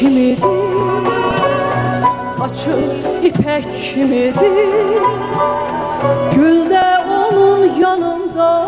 kimidir, saçı ipek kimidir. Gül de onun yanında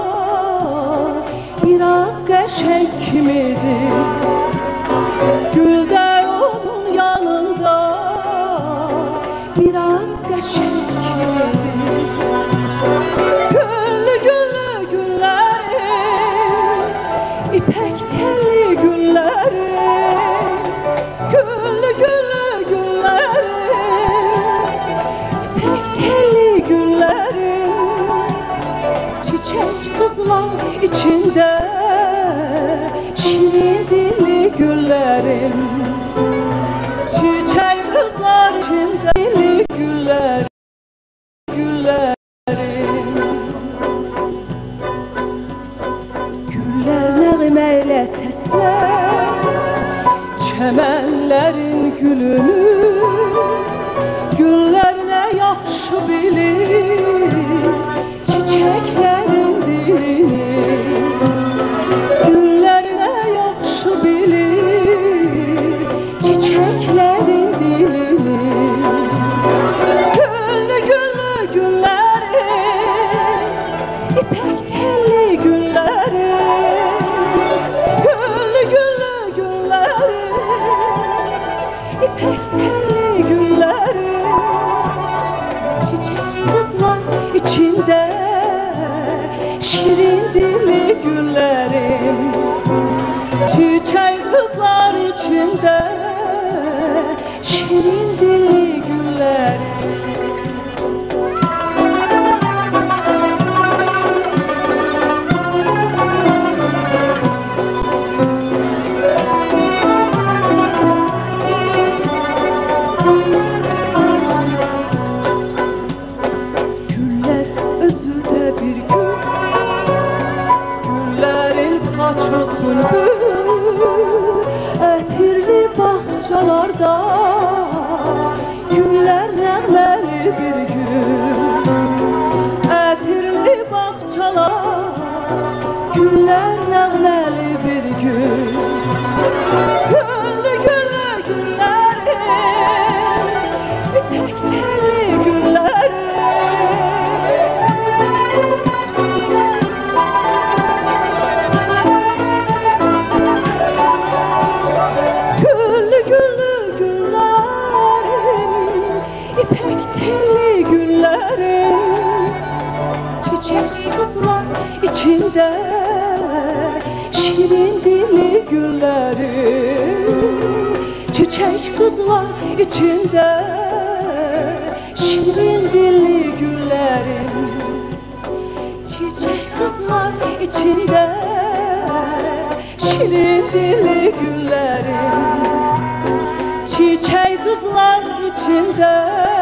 biraz qəşəng kimidir. Gül de onun yanında biraz qəşəng kimidir. Güllü güllü güllərim, ipək telli güllərim. Güllü güllü güllərim, ipək telli güllərim. Çiçek kızlar içinde şirin dilli güllerim. Çiçek kızlar içinde dilli güllerim, güllerim. Güller nəğməyle səslər çəmənlərin gülünü. Güller nə yaxşı bilir çiçeklerin dilini. Güller nə yaxşı bilir çiçeklerin dilini. Güllü güllü güllərim, ipək telli güllərim. Güllü güllü güllərim, ipək telli güllərim. Çiçek kızlar içinde şirin dilli güllerim. Çiçek kızlar içinde şirin dilli güllerim. Güller özü de bir gül, güllerin saçı sülbül. Etirli bahçalarda güller nəğməli bir gül. Etirli bahçalar güller nəğməli bir gül. Güllü güllü güllərim, ipək telli güllərim. Güllü güllü güllərim, ipək telli güllərim. Çiçek kızlar içinde şirin dilli güllerim. Çiçek kızlar içinde şirin dilli güllerim. Çiçek kızlar içinde şirin dilli güllerim. Çiçek kızlar içinde